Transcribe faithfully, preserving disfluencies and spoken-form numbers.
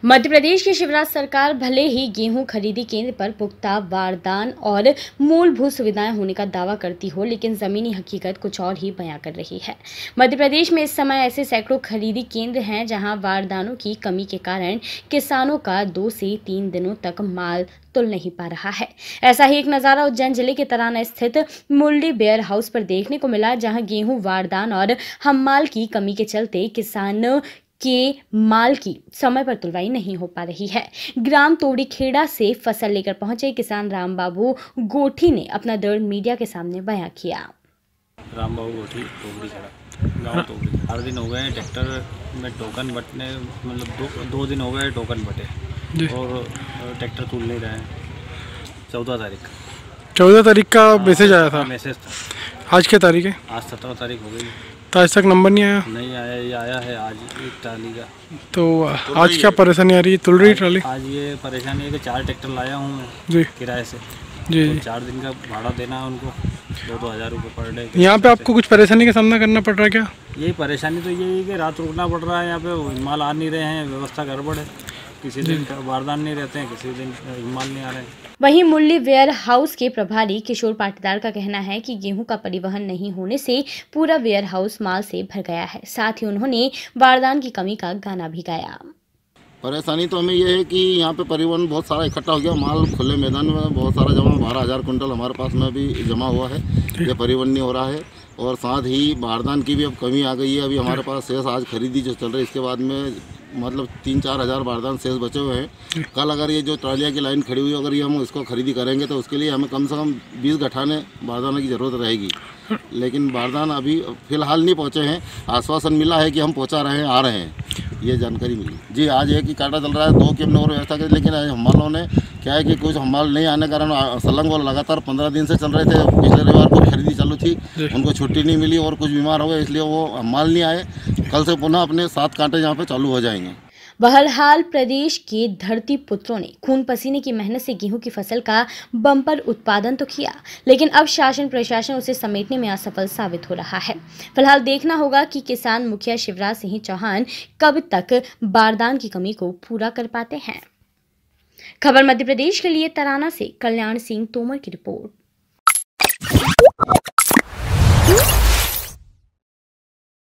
मध्य प्रदेश की शिवराज सरकार भले ही गेहूं खरीदी केंद्र पर पुख्ता बारदान और मूलभूत सुविधाएं होने का दावा करती हो, लेकिन जमीनी हकीकत कुछ और ही बयां कर रही है। मध्य प्रदेश में इस समय ऐसे सैकड़ों खरीदी केंद्र हैं जहां बारदानों की कमी के कारण किसानों का दो से तीन दिनों तक माल तुल नहीं पा रहा है। ऐसा ही एक नज़ारा उज्जैन जिले के तराना स्थित मुरली वेयर हाउस पर देखने को मिला, जहां गेहूं बारदान और हम्माल की कमी के चलते किसानों के माल की समय पर तुलवाई नहीं हो पा रही है। ग्राम तोड़ीखेड़ा से फसल लेकर पहुंचे किसान राम बाबू गोठी ने अपना दर्द मीडिया के सामने बयां किया। राम बाबू गोठी तोड़ीखेड़ा गाँव तोड़ी आठ दिन हो गए ट्रैक्टर में टोकन बटने, मतलब दो दो दिन हो गए टोकन बटे और ट्रैक्टर तुल नहीं रहे हैं। चौदह तारीख चौदह तारीख का मैसेज आया था। मैसेज था। आज क्या तारीख है? आज सत्रह तारीख हो गई। तो आज तक नंबर नहीं आया? नहीं आया, ये आया है आज एक ट्राली का। तो आज क्या परेशानी आ रही है? तुल रही ट्राली? आज ये परेशानी है कि चार ट्रैक्टर लाया हूँ मैं जी किराए से जी तो चार दिन का भाड़ा देना है उनको, दो दो हज़ार रुपये पर डे। यहाँ पे आपको कुछ परेशानी का सामना करना पड़ रहा है क्या? यही परेशानी तो यही है कि रात रुकना पड़ रहा है, यहाँ पे माल आ नहीं रहे हैं, व्यवस्था गड़बड़ है। किसी दिन बारदान नहीं रहते हैं, किसी दिन माल नहीं आ रहे हैं। वहीं मुरली वेयर हाउस के प्रभारी किशोर पाटीदार का कहना है कि गेहूं का परिवहन नहीं होने से पूरा वेयर हाउस माल से भर गया है। साथ ही उन्होंने बारदान की कमी का गाना भी गाया। परेशानी तो हमें ये है कि यहाँ पे परिवहन बहुत सारा इकट्ठा हो गया, माल खुले मैदान में बहुत सारा जमा, बारह हज़ार कुंटल हमारे पास में भी जमा हुआ है, ये परिवहन नहीं हो रहा है। और साथ ही बारदान की भी अब कमी आ गई है। अभी हमारे पास शेष आज खरीदी जो चल रही है, इसके बाद में मतलब तीन चार हज़ार बारदान शेष बचे हुए हैं। कल अगर ये जो ट्रालिया की लाइन खड़ी हुई है, अगर ये हम इसको खरीदी करेंगे तो उसके लिए हमें कम से कम बीस गठाने बारदानों की ज़रूरत रहेगी। लेकिन बारदान अभी फ़िलहाल नहीं पहुँचे हैं। आश्वासन मिला है कि हम पहुँचा रहे हैं, आ रहे हैं, ये जानकारी मिली। जी आज एक ही कांटा चल रहा है, दो की हमने और व्यवस्था की, लेकिन हमालों ने क्या है कि कुछ हमाल नहीं आने के कारण सलंग वो लगातार पंद्रह दिन से चल रहे थे। पिछले रविवार को खरीदी चालू थी, उनको छुट्टी नहीं मिली और कुछ बीमार हो गए, इसलिए वो माल नहीं आए। कल से पुनः अपने सात कांटे यहाँ पे चालू हो जाएंगे। बहरहाल प्रदेश के धरती पुत्रों ने खून पसीने की मेहनत से गेहूं की फसल का बम्पर उत्पादन तो किया, लेकिन अब शासन प्रशासन उसे समेटने में असफल साबित हो रहा है। फिलहाल देखना होगा कि किसान मुखिया शिवराज सिंह चौहान कब तक बारदान की कमी को पूरा कर पाते हैं। खबर मध्य प्रदेश के लिए तराना से कल्याण सिंह तोमर की रिपोर्ट।